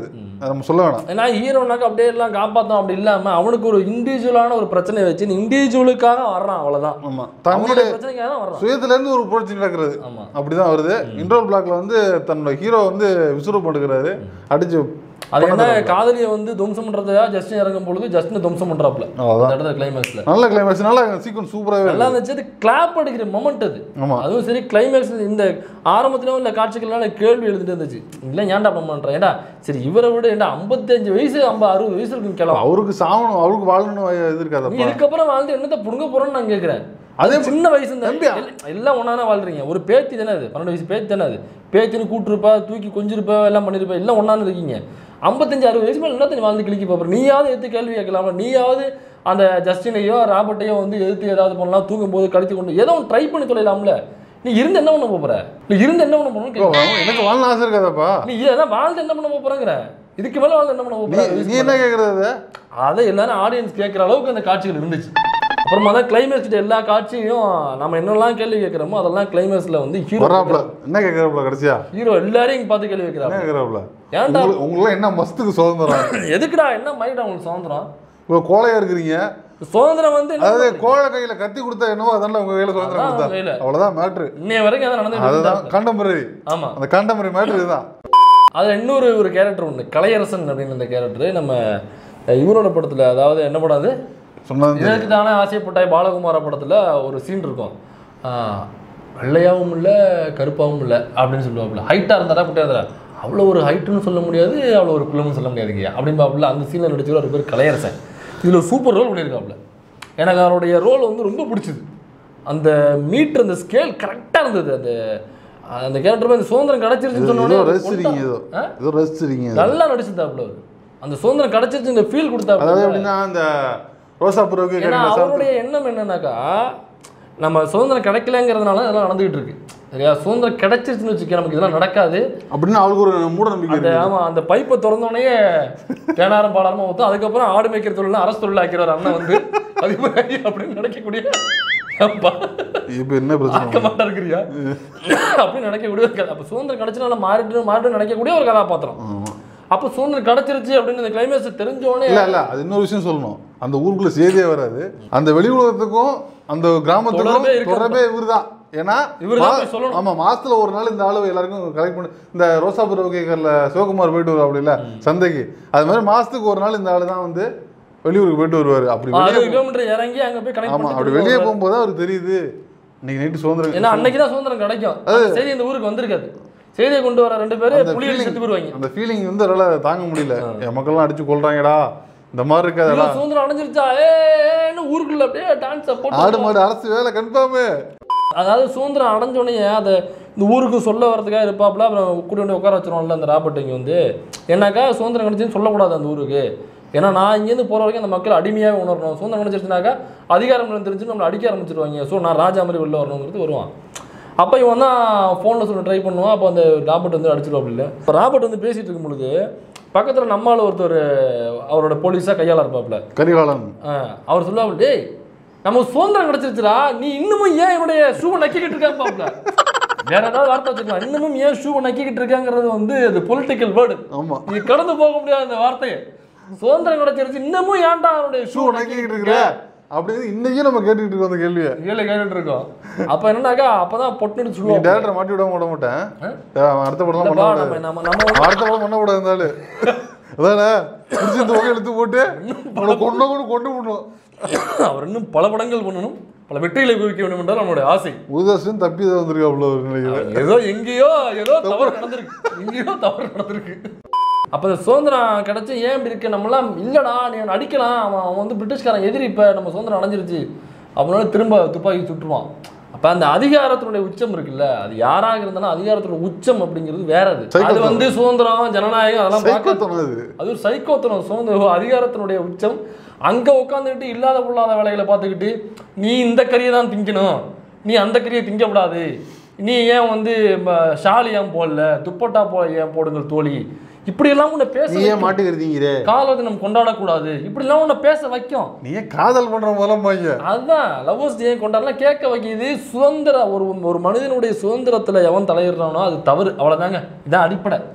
நம்ம சொல்ல வேணாம். ஏன்னா ஹீரோனாக்க அப்படியே எல்லாம் காப்பாற்றோம் அப்படி இல்லாமல் அவனுக்கு ஒரு இண்டிவிஜுவலான ஒரு பிரச்சனையை வச்சு இண்டிவிஜுவலுக்காக வர்றான், அவ்வளோதான். ஆமாம், தன்னுடைய பிரச்சனைக்காக தான் வர்றான், சுயத்துலேருந்து ஒரு புரட்சி நடக்கிறது. ஆமாம், அப்படிதான் வருது. இன்ட்ரோல் பிளாக்ல வந்து தன்னோட ஹீரோ வந்து விசுறு பண்ணுறாரு, அடிச்சு. அது என்ன காதலியை வந்து துவம்சம் பண்றதா ஜஸ்டின் இறங்கும் பொழுது ஜஸ்டின் துவம்சம் பண்றாப்ல அந்த இடத்துல கிளைமேக்ஸ்ல. நல்ல கிளைமேக்ஸ், நல்ல சீக்வன்ஸ், சூப்பராகவே நல்லா இருந்துச்சு. அது கிளாப் அடிக்கிற மொமெண்ட் அது. அதுவும் சரி, கிளைமேக்ஸ் இந்த ஆரம்பத்திலும் இல்லை காட்சிகள்னால கேள்வி எழுதிட்டு இருந்துச்சு, இல்லை ஏன்டா பண்ணுறேன், ஏடா சரி இவரை விட ஏன்டா 55 வயசு 60 வயசு இருக்குன்னு கிளம்பும், அவருக்கு சாகணும், அவருக்கு வாழணும் இது இருக்காது. இதுக்கப்புறம் வாழ்ந்து என்னத்தை புடுங்க போறோன்னு நான் கேட்குறேன். அதே சின்ன வயசு எல்லாம் ஒன்னா வாழ்றீங்க. ஒரு பேத்தி தானே அது, 12 வயசு பேத்தி தானே அது. பேத்தின்னு கூட்டிருப்பா, தூக்கி கொஞ்சிருப்பா, எல்லாம் பண்ணிருப்பா, எல்லாம் ஒன்னான்னு இருக்கீங்க. 55-60 வயசு மேலே என்ன வாழ்ந்து கிளிக்கி பார்ப்போம். நீயாவது எடுத்து கேள்வி கேட்கலாமா? நீயாவது அந்த ஜஸ்டினையோ ராபர்ட்டையோ வந்து எதிர்த்து ஏதாவது பண்ணலாம், தூங்கும் போது கழித்து கொண்டு ஏதோ ஒன்று ட்ரை பண்ணி தொலைலாம்ல. நீ இருந்து என்ன பண்ண போற? நீ இருந்து என்ன பண்ண போறோம்? எனக்கு வாழ ஆசை இருக்காதப்பா. நீ ஏதாவது வாழ்ந்து என்ன பண்ண போறங்கிற? இதுக்கு மேல வாழ்ந்து என்ன பண்ண போற? நீ என்ன கேட்கறது? அதை எல்லாரும் ஆடியன்ஸ் கேட்குற அளவுக்கு அந்த காட்சிகள் இருந்துச்சு. அப்புறமா தான் கிளைமேக்ஸ் எல்லா காட்சியும் நம்ம என்னெல்லாம் கேள்வி கேட்குறோமோ அதெல்லாம் கிளைமேக்ஸ்ல வந்து ஹீரோ என்ன கேட்கறாப்ல கடைசியா ஹீரோ எல்லாரையும் பார்த்து கேள்வி கேட்கறாப்ல. ஏன்டா உங்களுக்கு என்ன மஸ்துக்கு சுதந்திரம்? எதுக்குடா என்ன மைண்டா உங்களுக்கு சுதந்திரம்? இப்போ கோழையா இருக்கிறீங்க, சுதந்திரம் வந்து அதாவது கோழை கையில கத்தி கொடுத்தா என்னவோ அதனால உங்க கையில சுதந்திரம் கொடுத்தா அவ்வளவுதான் மேட்ரு. இன்னைய வரைக்கும் அதான் நடந்துட்டு அதுதான் கண்டெம்பரரி. ஆமா, அந்த கண்டெம்பரரி மேட்ரு இதுதான். அது இன்னொரு ஒரு கேரக்டர் உண்டு, கலையரசன் அப்படின்னு. அந்த கேரக்டர் நம்ம இவரோட படத்துல, அதாவது என்ன படம் அது, எனக்கு தானே ஆசைப்பட்டாய் பாலகுமார படத்துல ஒரு சீன் இருக்கும். வெள்ளையாவும் இல்லை கருப்பாவும் இல்லை அப்படின்னு சொல்லுவாப்புல. ஹைட்டா இருந்தாரா குட்டியா இருந்தாரா, அவ்வளோ ஒரு ஹைட்டுன்னு சொல்ல முடியாது, அவ்வளோ ஒரு குள்ளம்னு சொல்ல முடியாதுங்க அப்படின்னு பாப்புல. அந்த சீனில் நடிச்சவர் ஒரு பேர் கலையரசன். இதில் சூப்பர் ரோல் பண்ணியிருக்காப்புல. எனக்கு அவருடைய ரோல் வந்து ரொம்ப பிடிச்சிது. அந்த மீட்டர், அந்த ஸ்கேல் கரெக்டாக இருந்தது. அந்த அந்த கேரக்டர் அந்த சுதந்திரம் கிடைச்சிருச்சுன்னு சொன்னோடனே நல்லா நடிச்சிருந்தாப்புல. அந்த சுதந்திரம் கிடைச்சிருச்சு இந்த ஃபீல் கொடுத்தாப்புல. அவருடைய எண்ணம் என்னன்னாக்கா, நம்ம சுதந்திரம் கிடைக்கலங்கிறதுனால இதெல்லாம் நடந்துகிட்டு இருக்கு சரியா. சுதந்திரம் கிடைச்சிருச்சுன்னு வச்சுக்க நமக்கு இதெல்லாம் நடக்காது அப்படின்னு அவருக்கு ஒரு மூட நம்பிக்கை. ஆமா, அந்த பைப்பை திறந்தோடனே தேனாரம் பாடாரமா ஊற்றும். அதுக்கப்புறம் ஆடு மேய்க்கிற தொழில் அரசு தொழில் ஆக்கிறவர் அண்ணன் வந்து அது அப்படின்னு நினைக்கக்கூடிய என்ன மாட்டா இருக்கிறியா அப்படின்னு நினைக்கக்கூடிய ஒரு கதை. அப்ப சுதந்திரம் கிடைச்சனால மாறிட்டு நினைக்கக்கூடிய ஒரு கதாபாத்திரம். அப்போ சுதந்திரம் கிடைச்சிருச்சு அப்படின்னு இந்த கிளைமேக்ஸ் தெரிஞ்சோடனே இல்ல அது இன்னொரு விஷயம் சொல்லணும். அந்த ஊருக்குள்ள செய்தியே வராது. அந்த வெளி உலகத்துக்கும் அந்த கிராமத்துக்கும் தொடர்பே இவர்தான். ஏன்னா ஆமா, மாசத்துல ஒரு நாள் இந்த ஆளு எல்லாருக்கும் கலெக்ட் பண்ணி, இந்த ரோசாபுர கேக்கர்ல சிவகுமார் போயிட்டு வருவா அப்படி இல்ல சந்தைக்கு, அது மாதிரி மாசத்துக்கு ஒரு நாள் இந்த ஆளு தான் வந்து வெளியூருக்கு போயிட்டு வருவாரு. அப்படி கிலோமீட்டர் இறங்கி அங்க போய் கனெக்ட் பண்ணி அப்படி வெளியே போகும்போது அவருக்கு தெரியுது இன்னைக்கு நைட்டு சுதந்திரம். ஏன்னா அன்னைக்குதான் சுதந்திரம் கிடைக்கும். சரி, இந்த ஊருக்கு வந்திருக்காது. செய்தியை கொண்டு வர 2 பேரும் புலிகள் செத்து போயிருவாங்க. அந்த ஃபீலிங் வந்து அதனால தாங்க முடியல. என் மக்கள்லாம் அடிச்சு கொள்றாங்கடா இந்த மாதிரி இருக்காது. சுதந்திரம் அடைஞ்சிருச்சா ஊருக்குள்ள அப்படியே டான்ஸ் போட்டு ஆடு மாடு அரசு வேலை கன்ஃபார்ம். அதாவது சுதந்திரம் அடைஞ்சோடனே அதை இந்த ஊருக்கு சொல்ல வரதுக்காக இருப்பாப்புல. அப்புறம் கூட்டி உட்கார வச்சிருவோம்ல அந்த ராபர்ட். இங்கே வந்து ஏன்னாக்கா சுதந்திரம் கிடைச்சுன்னு சொல்லக்கூடாது அந்த ஊருக்கு. ஏன்னா நான் இங்கேருந்து போகிற வரைக்கும் அந்த மக்கள் அடிமையாக உணரணும். சுதந்திரம் கிடைச்சிருச்சுனாக்கா அதிகாரம் தெரிஞ்சு நம்மளை அடிக்க ஆரம்பிச்சிருவாங்க. ஸோ நான் ராஜா மாதிரி வெளில வரணுங்கிறது வருவான். அப்போ இவன் தான் ஃபோனில் சொல்ல ட்ரை பண்ணுவான். அப்போ அந்த ராபர்ட் வந்து அடிச்சிருவாப்புல. இல்லை இப்போ ராபர்ட் வந்து பேசிகிட்டு இருக்கும் பொழுது பக்கத்தில் நம்மளால் ஒருத்தர் அவரோட போலீஸாக கையாள இருப்பாப்புல, கரிகாலன். அவர் சொல்லுவாப்புல, டேய் நம்ம சுதந்திரம் கிடைச்சிருச்சுடா, நீ இன்னமும் ஏன் என்னுடைய ஷூவை நக்கிக்கிட்டு இருக்காப்பாப்புல. வேற ஏதாவது வார்த்தை வச்சுக்கலாம், இன்னமும் ஏன் ஷூவை நக்கிக்கிட்டு இருக்காங்கிறது வந்து அது பொலிட்டிக்கல் வேர்டு. ஆமாம், நீ கடந்து போக முடியாது அந்த வார்த்தையை. சுதந்திரம் கிடைச்சிருச்சு, இன்னமும் ஏன்டா அவருடைய ஷூவை நக்கிக்கிட்டு இருக்கிற அப்படின்னு இன்னைக்கும் நம்ம கேட்டுக்கிட்டு இருக்கோம். அந்த கேள்வியை கேட்டுட்டு இருக்கோம். அப்ப என்னன்னாக்கா அப்பதான் பொட்டு சொல்லுவோம், டேரக்டரை மாட்டி விட மாட்டேன். அடுத்த படம் அடுத்த படம் பண்ண கூடாது இருந்தாலும் அதானே இந்த வகை எடுத்து போட்டு கொண்டு போடணும். அவர் இன்னும் பல படங்கள் பண்ணணும், பல வெற்றிகளை குவிக்க வேண்டும் என்றால் நம்மளுடைய ஆசை. உதயசன் தப்பி தான் வந்திருக்கு. அவ்வளவு நினைக்கிறேன் ஏதோ எங்கேயோ தவறு நடந்திருக்கு. அப்போ இந்த சுதந்திரம் கிடைச்சி ஏன் இப்படி இருக்கு, நம்மளாம் இல்லைடா நீ அடிக்கலாம், அவன் வந்து பிரிட்டிஷ்காரன் எதிரி, இப்போ நம்ம சுதந்திரம் அடைஞ்சிருச்சு அப்படின்னால திரும்ப துப்பாக்கி சுட்டுருவான். அப்போ அந்த அதிகாரத்தினுடைய உச்சம் இருக்குல்ல, அது யாராக இருந்தாலும் அதிகாரத்தோட உச்சம் அப்படிங்கிறது வேற. அது வந்து சுதந்திரம் ஜனநாயகம் அதெல்லாம் பார்க்க அது ஒரு சைக்கோத்தனம். சுதந்திரம் அதிகாரத்தினுடைய உச்சம். அங்கே உட்காந்துக்கிட்டு இல்லாத பொல்லாத வேலைகளை பார்த்துக்கிட்டு நீ இந்த கறியை தான் திங்கணும், நீ அந்த கறியை திங்கக்கூடாது, நீ ஏன் வந்து ஷாலி ஏன் போடல, துப்பட்டா ஏன் போடுங்கள் தோழி, இப்படியெல்லாம் உன்னை பேச மாட்டுக்கிறீங்க, காதலை நம்ம கொண்டாடக்கூடாது, இப்படிலாம் உன்னை பேச வைக்கும். நீ காதல் பண்ற மூலம் அதுதான் லவ்வர்ஸ் ஏன் கொண்டாடலாம் கேட்க வைக்கிது. சுதந்திரம் ஒரு மனிதனுடைய சுதந்திரத்துல எவன் தலையிடுறானோ அது தவறு, அவ்வளவுதாங்க. இதான் அடிப்படை.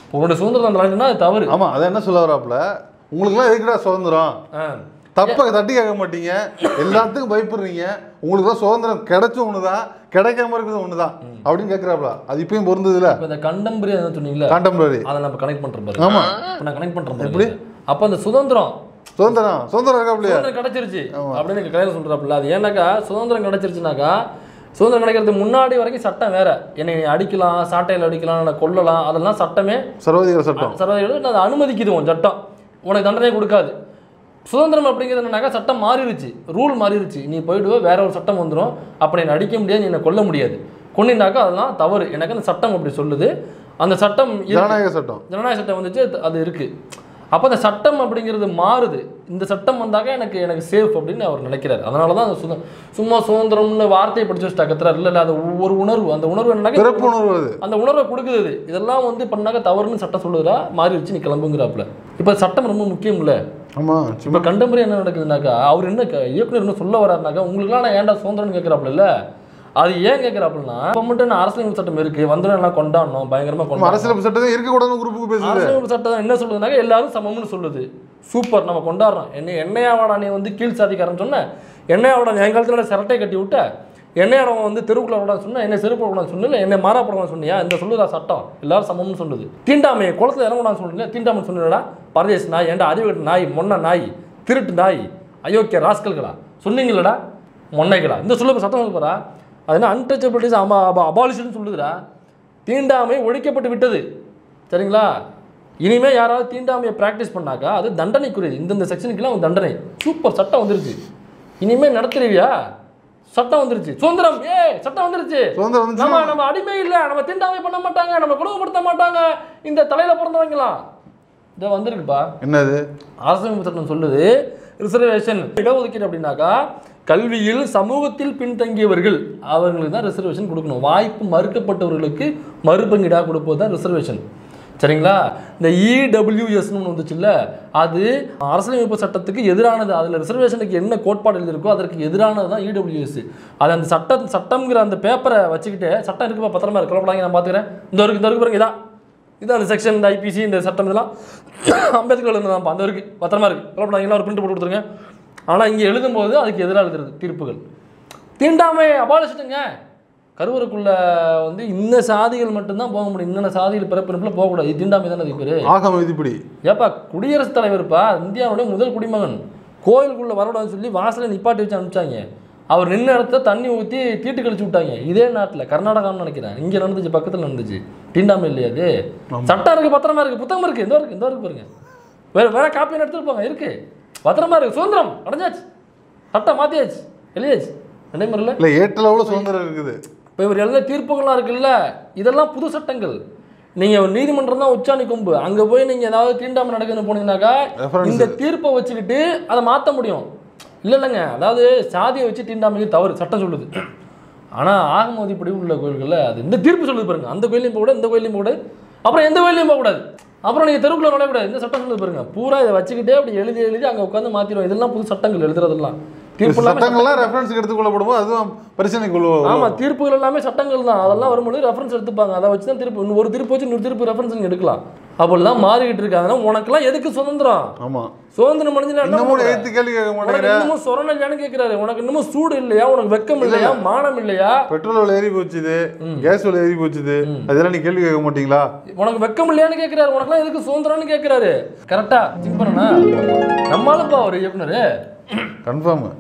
உன்னோட சுதந்திரம் நிலைநாட்டினா அது தவறு. ஆமா, அதை என்ன சொல்ல வராப்புல, உங்களுக்குலாம் எதுக்குடா சுதந்திரம், தப்ப தட்டி கேட்க மாட்டீங்க, எல்லாத்துக்கும் பயப்படுறீங்க, உங்களுக்கு தான் சுதந்திரம் கிடைச்ச ஒண்ணுதான், கிடைக்காம இருக்குது ஒண்ணுதான் அப்படின்னு கேட்கிறாப்ல. அது இப்பயும் பொருந்ததுல. இந்த கண்டெம்பரரி சொன்னீங்களா, கான்டெம்பரரி அதை நம்ம கனெக்ட் பண்றோம் பாருங்க. ஆமா, நான் கனெக்ட் பண்றேன் எப்படி. அப்ப அந்த சுதந்திரம் இருக்காப்லையா, சுதந்திரம் கிடைச்சிருச்சு அப்படின்னு எனக்கு கலையில சொல்றாப்புல. அது ஏன்னாக்கா சுதந்திரம் கிடைச்சிருச்சுனாக்கா, சுதந்திரம் கிடைக்கிறதுக்கு முன்னாடி வரைக்கும் சட்டம் வேற. என்னை அடிக்கலாம், சாட்டையில் அடிக்கலாம், கொல்லலாம், அதெல்லாம் சட்டமே சர்வதேச சட்டம். சர்வதேச அதை அனுமதிக்குது. உன் சட்டம் உனக்கு தண்டனை கொடுக்காது. சுதந்திரம் அப்படிங்கிறது என்னன்னாக்கா சட்டம் மாறிடுச்சு, ரூல் மாறிடுச்சு. நீ போயிடுவ, வேற ஒரு சட்டம் வந்துடும், அப்படி என்னை அடிக்க முடியாது, நீ என்னை கொல்ல முடியாது, கொண்டினாக்கா அதெல்லாம் தவறு. எனக்கு அந்த சட்டம் அப்படி சொல்லுது. அந்த சட்டம் ஜனநாயக சட்டம், ஜனநாயக சட்டம் வந்துச்சு, அது இருக்கு. அப்போ அந்த சட்டம் அப்படிங்கிறது மாறுது. இந்த சட்டம் வந்தாக்க எனக்கு சேஃப் அப்படின்னு அவர் நினைக்கிறார். அதனால தான் அந்த சும்மா சுதந்திரம்னு வார்த்தையை படிச்சு வச்சுட்டா கத்துறாரு. இல்லை அது ஒரு உணர்வு, அந்த உணர்வு என்னன்னாக்க அந்த உணர்வை கொடுக்குது. இதெல்லாம் வந்து பண்ணாக்க தவறுன்னு சட்டம் சொல்லுறா, மாறிடுச்சு, நீ கிளம்புங்கிறாப்புல. இப்போ சட்டம் ரொம்ப முக்கியம் இல்லை. ஆமா, இப்போ கண்டெம்பரரி என்ன நடக்குதுனாக்கா, அவர் என்ன இயக்குனர் என்ன சொல்ல வர்றாருனாக்கா, உங்களுக்குலாம் நான் ஏன்டா சுதந்திரம்னு கேட்குறாப்புல. இல்லை, அது ஏன் கேட்குறாப்புலன்னா, இப்போ மட்டும் அரசியலமைப்பு சட்டம் இருக்கு, வந்துடும் எல்லாம் கொண்டாடணும், பயங்கரமா கொண்டாடணும். அரசியலமைப்பு சட்டம் இருக்கக்கூடாது குரூப்புக்கு பேசுது. அரசியலமைப்பு சட்டம் என்ன சொல்லுதுனாக்க, எல்லாரும் சமம்னு சொல்லுது. சூப்பர், நம்ம கொண்டாடுறோம். என்னையாவாடா நீ வந்து கீழ் சாதிக்காரன்னு சொன்ன, என்னையாவோட என் காலத்தில் சிரட்டை கட்டி விட்ட, என்னையாடம் வந்து தெருவுக்குள்ள விடாது சொன்னா, என்ன செருப்பு விடாது சொன்ன, இல்லை என்னை மாறாப்படலாம் சொன்னியா, இந்த சொல்லுதா சட்டம், எல்லாரும் சமம்னு சொல்லுது. தீண்டாமையை குளத்துல இறங்கக்கூடாது சொல்லுங்க, தீண்டாமை சொன்னீங்களா, பரதேச நாய், ஏன்டா அறிவுகட்ட நாய், மொன்ன நாய், திருட்டு நாய், அயோக்கிய ராஸ்கல்களா சொன்னீங்களடா, மொன்னைகளா, இந்த சொல்ல சட்டம் சொல்லுறா. அது என்ன அன்டச்சபிலிட்டிஸ் அபாலிஷன் சொல்லுதுடா. தீண்டாமை ஒழிக்கப்பட்டு விட்டது, சரிங்களா. இனிமேல் யாராவது தீண்டாமையை ப்ராக்டிஸ் பண்ணாக்கா அது தண்டனைக்குரியது. இந்தந்த செக்ஷனுக்குலாம் அவங்க தண்டனை. சூப்பர், சட்டம் வந்துருச்சு. இனிமேல் நடத்துறியா, சட்டம் வந்துருச்சு. சுதந்திரம், சட்டம் வந்துருச்சு. நம்ம அடிமை இல்லை, நம்ம தீண்டாமை பண்ண மாட்டாங்க, நம்ம கொடுமைப்படுத்த மாட்டாங்க, இந்த தலையில பிறந்தவங்களாம். இதை வந்திருக்குப்பா. என்னது அரசியலமைப்பு சட்டம் சொல்லுது, ரிசர்வேஷன் இடஒதுக்கீடு அப்படின்னாக்கா கல்வியில் சமூகத்தில் பின்தங்கியவர்கள் அவர்களுக்கு தான் ரிசர்வேஷன் கொடுக்கணும். வாய்ப்பு மறுக்கப்பட்டவர்களுக்கு மறுபங்கீடாக கொடுப்பது தான் ரிசர்வேஷன், சரிங்களா. இந்த இடபிள்யூஎஸ்னு ஒன்று வந்துச்சுல்ல, அது அரசியலமைப்பு சட்டத்துக்கு எதிரானது. அதில் ரிசர்வேஷனுக்கு என்ன கோட்பாடு எழுதியிருக்கோ அதற்கு எதிரானது தான் இடபிள்யூஎஸ். அது அந்த சட்டம்ங்கிற அந்த பேப்பரை வச்சுக்கிட்டு, சட்டம் இருக்குப்பா பத்திரமா இருக்கு, குழப்படாங்க, நான் பார்த்துக்கிறேன், இந்த இருக்கு பாருங்க, இதான் அந்த செக்ஷன், இந்த ஐபிசி, இந்த சட்டம், இதெல்லாம் அம்பேத்கர் தான் அந்த இருக்கு, பத்திரமா இருக்கு, குழப்படாங்க, ஒரு பிரிண்ட் போட்டு கொடுத்துருங்க. ஆனால் இங்கே எழுதும்போது அதுக்கு எதிராக எழுதுறது தீர்ப்புகள். தீண்டாமை அபாலிச்சிட்டுங்க, கருவறைக்குள்ள வந்து இந்த சாதிகள் மட்டும்தான் போக முடியும், இன்னென்ன சாதிகள் பிறப்பிறப்பில் போகக்கூடாது. இது தீண்டாமை தானே. அது பேர் ஆகம விதிப்படி. ஏப்பா, குடியரசுத் தலைவர்ப்பா, இந்தியாவுடைய முதல் குடிமகன், கோயிலுக்குள்ளே வரக்கூடாதுன்னு சொல்லி வாசலை நிப்பாட்டி வச்சு அனுப்பிச்சாங்க. அவர் நின்ன இடத்த தண்ணி ஊற்றி தீட்டு கழிச்சு விட்டாங்க. இதே நாட்டில் கர்நாடகான்னு நினைக்கிறேன், இங்கே நடந்துச்சு, பக்கத்தில் நடந்துச்சு. தீண்டாமை இல்லையா அது? சட்டம் இருக்குது, பத்திரமா இருக்குது, புத்தகம் இருக்குது, இந்த இருக்கு பாருங்க, வேற காப்பின்னு எடுத்துருப்பாங்க, இருக்கு, பத்திரமா இருக்கு, சுதந்திரம் அடைஞ்சாச்சு, சட்டம் மாற்றியாச்சு, எழுதியாச்சு, நடைமுறையில் இல்லை ஏற்றளவுல சுதந்திரம் இருக்குது. இப்போ இவர் எழுத தீர்ப்புகள்லாம் இருக்குல்ல, இதெல்லாம் புது சட்டங்கள். நீங்கள் நீதிமன்றம் தான் உச்சாணி கொம்பு, அங்கே போய் நீங்கள் ஏதாவது தீண்டாமை நடக்குதுன்னு போனீங்கன்னாக்கா இந்த தீர்ப்பை வச்சுக்கிட்டு அதை மாற்ற முடியும். இல்லைங்க, அதாவது சாதியை வச்சு தீண்டாமைக்கு தவறு சட்டம் சொல்லுது. ஆனால் ஆகம விதிப்படி உள்ள கோயில்களில் அது இந்த தீர்ப்பு சொல்லுது பாருங்க, அந்த கோயிலையும் போகக்கூடாது, இந்த கோயிலையும் போகக்கூடாது, அப்புறம் எந்த கோயிலையும் போகக்கூடாது, அப்புறம் நீங்கள் தெருக்குள்ள நுழையக்கூடாது, இந்த சட்டம் சொல்லுது பாருங்க. பூரா இதை வச்சுக்கிட்டே அப்படி எழுதி அங்கே உட்காந்து மாற்றிடுவோம். இதெல்லாம் புது சட்டங்கள் எழுதுறதெல்லாம். சட்டங்கள்லாம் ரெஃபரன்ஸ் எடுத்துக்கொள்ளப்படுவோம், அதுவும் பரிசீலனைக்குள்ளுவோம். ஆமாம், தீர்ப்புகள் எல்லாமே சட்டங்கள் தான். அதெல்லாம் வரும்போது ரெஃபரன்ஸ் எடுத்துப்பாங்க, அதை வச்சு தான் திருப்பு, ஒரு திருப்பு வச்சு இன்னொரு திருப்பு ரெஃபரன்ஸ் எடுக்கலாம். அப்படிலாம் மாறிக்கிட்டு இருக்காங்க. உனக்குலாம் எதுக்கு சுதந்திரம்? ஆமாம், சுதந்திரம் முடிஞ்சுன்னா கேள்வி கேட்க மாட்டேங்கிறேன். இன்னமும் சொரண இல்லையான்னு கேட்கிறாரு. உனக்கு இன்னமும் சூடு இல்லையா, உனக்கு வெக்கம் இல்லையா, மானம் இல்லையா? பெட்ரோல் விலை ஏறி போச்சுது, கேஸ் விலை ஏறி போச்சுது, அதெல்லாம் நீ கேள்வி கேட்க மாட்டீங்களா? உனக்கு வெக்கம் இல்லையான்னு கேட்கிறாரு. உனக்குலாம் எதுக்கு சுதந்திரம்னு கேட்கிறாரு. கரெக்டா திங்க் பண்ணனா நம்மளுப்பா ஒரு இயக்குனர் கன்ஃபார்ம்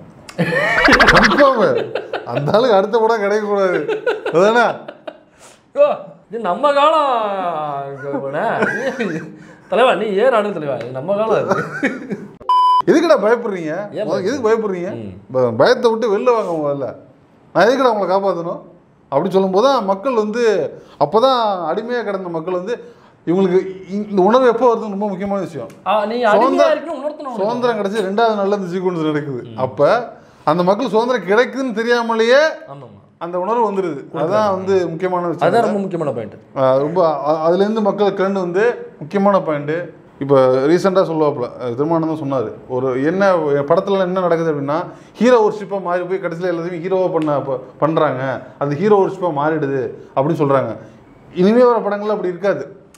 அந்த ஆளுக்கு அடுத்த படம் கிடைக்கக்கூடாது. அதானே இது நம்ம காலம் தலைவா, நீ ஏன் ஆடு தலைவா, இது நம்ம காலம். எதுக்குடா பயப்படுறீங்க? எதுக்கு பயப்படுறீங்க? பயத்தை விட்டு வெளில வாங்க. முதல்ல நான் எதுக்குடா உங்களை காப்பாற்றணும் அப்படி சொல்லும்போது தான் மக்கள் வந்து, அப்போ தான் அடிமையாக கிடந்த மக்கள் வந்து இவங்களுக்கு இந்த உணர்வு எப்போ வருதுன்னு ரொம்ப முக்கியமான விஷயம். சுதந்திரம் கிடைச்சி 2வது நாள்ல இந்த சீக்வன்ஸ் நடக்குது. அப்போ அந்த மக்கள் சுதந்திரம் கிடைக்குதுன்னு தெரியாமலேயே அந்த உணர்வு வந்துடுது. அதுதான் வந்து முக்கியமான விஷயம். அதான் ரொம்ப முக்கியமான பாயிண்ட். ரொம்ப அதுலேருந்து மக்கள் கண்டு வந்து முக்கியமான பாயிண்ட்டு. இப்போ ரீசெண்டாக சொல்லுவாப்புல திருமானந்தம் சொன்னார், ஒரு என்ன படத்தில் என்ன நடக்குது அப்படின்னா, ஹீரோ ஒர்ஷிப்பாக மாறி போய் கடைசியில் எல்லாத்தையும் ஹீரோவாக பண்ணுறாங்க, அந்த ஹீரோ ஒர்ஷிப்பாக மாறிடுது அப்படின்னு சொல்கிறாங்க. இனிமேல் வர படங்கள் அப்படி இருக்காது.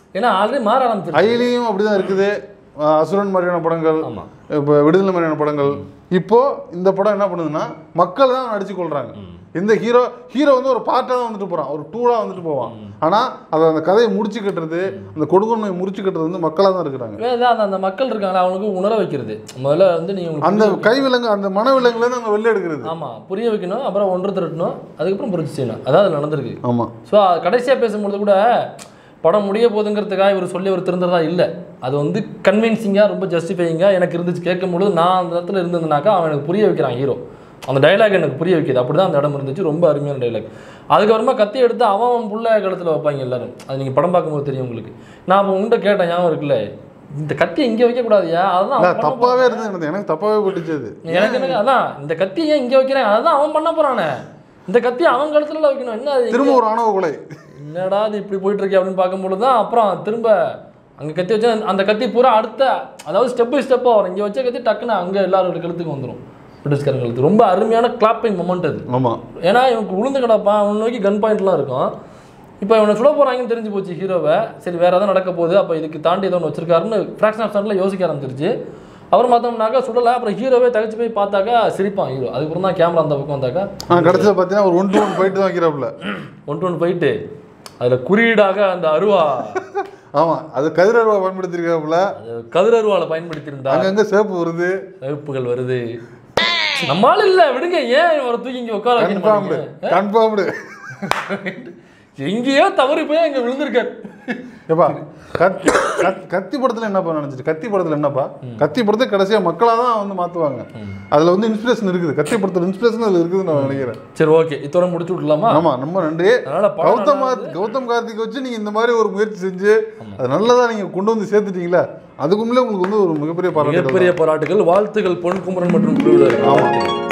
ஏன்னா ஆல்ரெடி மாற ஆரம்பிச்சிருக்கு. ஐலியும் அப்படிதான் இருக்குது. அசுரன் மாதிரியான படங்கள், இப்போ விடுதலை மாதிரியான படங்கள். இப்போ இந்த படம் என்ன பண்ணுதுன்னா மக்கள் தான் நடிச்சு கொள்றாங்க. இந்த ஹீரோ வந்து ஒரு பார்ட்டாக தான் வந்துட்டு போகிறான், ஒரு டூலாக வந்துட்டு போவான். ஆனால் அதை அந்த கதையை முடிச்சு கட்டுறது, அந்த கொடுங்கோன்மையை முடிச்சு கட்டுறது வந்து மக்களாக தான் இருக்கிறாங்க. அந்த மக்கள் இருக்காங்களா அவங்களுக்கு உணர வைக்கிறது முதல்ல வந்து நீங்கள் அந்த கைவிலங்கு, அந்த மனவிலங்குலேருந்து அங்கே வெளில எடுக்கிறது. ஆமாம், புரிய வைக்கணும், அப்புறம் ஒன்று திரட்டணும், அதுக்கப்புறம் புரிச்சு செய்யணும். அதாவது நடந்திருக்கு. ஆமாம். ஸோ கடைசியாக பேசும்போது கூட படம் முடிய போதுங்கிறதுக்காக இவர் சொல்லி அவர் திருந்ததா இல்லை. அது வந்து கன்வின்சிங்காக ரொம்ப ஜஸ்டிஃபையிங்காக எனக்கு இருந்துச்சு. கேட்கும்பொழுது நான் அந்த இடத்துல இருந்ததுனாக்கா அவன் எனக்கு புரிய வைக்கிறான் ஹீரோ. அந்த டைலாக் எனக்கு புரிய வைக்கிது. அப்படி தான் அந்த இடம் இருந்துச்சு. ரொம்ப அருமையான டைலாக். அதுக்கப்புறமா கத்தி எடுத்து அவன் புள்ள கழுத்தில் வைப்பாங்க எல்லாரும். அது நீங்கள் படம் பார்க்கும்போது தெரியும் உங்களுக்கு. நான் இப்போ உங்கள்கிட்ட கேட்டேன், ஞாபகம் இருக்குல்ல, இந்த கத்தி இங்கே வைக்கக்கூடாதுயா. அதுதான் தப்பாகவே இருந்தது, எனக்கு தப்பாகவே போட்டுச்சு. எனக்கு அதான் இந்த கத்தி ஏன் இங்கே வைக்கிறேன், அதுதான் அவன் பண்ண போகிறானே. இந்த கத்தி அவன் கழுத்துல வைக்கணும். என்ன திரும்ப ஒரு ஆணவ கொலை, என்னடா அது இப்படி போயிட்டு இருக்கே அப்படின்னு பார்க்கும்பொழுது தான் அப்புறம் திரும்ப அங்கே கத்தி வச்சா அந்த கத்தி பூரா அடுத்த, அதாவது ஸ்டெப் பை ஸ்டெப்பாக வரும். இங்கே வச்ச கத்தி டக்குன்னு அங்கே எல்லாரோட கழுத்துக்கு வந்துடும், பிரிட்டிஷ்காரங்களுக்கு. ரொம்ப அருமையான கிளாப்பிங் மொமெண்ட் அது. ஆமாம். ஏன்னா இவனுக்கு உளுந்து கிடப்பான், அவன் நோக்கி கன் பாயிண்ட்லாம் இருக்கும். இப்போ இவனை சுட போகிறாங்கன்னு தெரிஞ்சு போச்சு ஹீரோவை. சரி வேறு எதாவது நடக்க போகுது, அப்போ இதுக்கு தாண்டி எதோ ஒன்று வச்சிருக்காருன்னு ஃப்ராக்ஷன் ஆஃப் செகண்டில் யோசிக்க ஆரம்பிச்சிருச்சு. அப்புறம் பார்த்தோம்னாக்கா சுடலை. அப்புறம் ஹீரோவே தகச்சு போய் பார்த்தாக்கா சிரிப்பான் ஹீரோ. அதுக்கப்புறம் தான் கேமரா அந்த பக்கம் வந்தாக்கா கடைசியில் பார்த்தீங்கன்னா ஒரு 1-to-1 ஃபைட்டு தான் வைக்கிறாப்புல. 1-to-1 fight. அதில் குறியீடாக அந்த அருவா, ஆமாம், அது கதிர் அருவா பயன்படுத்தியிருக்காப்புல. அது கதிர் அருவாவில் பயன்படுத்தியிருந்தா அங்கங்கே சேப்பு வருது, சேப்புகள் வருது. நம்மளால இல்லை விடுங்க, ஏன் ஒரு தூக்கி இங்கே உட்கார கன்ஃபார்ம்டு. எங்கேயோ தவறி போய் அங்கே விழுந்திருக்காரு. ஏப்பா கத்தி படத்தில் என்னப்பா நினைச்சிட்டு? கத்தி படத்தில் என்னப்பா, கத்தி படத்தை கடைசியாக மக்களாக தான் வந்து மாற்றுவாங்க. அதில் வந்து இன்ஸ்பிரேஷன் இருக்குது, கத்தி படத்தில் இன்ஸ்பிரேஷன் அதில் இருக்குதுன்னு நான் நினைக்கிறேன். சரி, ஓகே, இதோட முடிச்சு விடலாமா? ஆமாம், ரொம்ப நன்றி. கௌதம் கார்த்திக் வச்சு நீங்கள் இந்த மாதிரி ஒரு முயற்சி செஞ்சு அது நல்லதாக நீங்கள் கொண்டு வந்து சேர்த்துட்டீங்களா, அதுக்குள்ளே உங்களுக்கு வந்து ஒரு மிகப்பெரிய பாராட்டுகள், வாழ்த்துகள். பொன் குமரன் மற்றும் ஆமாம்.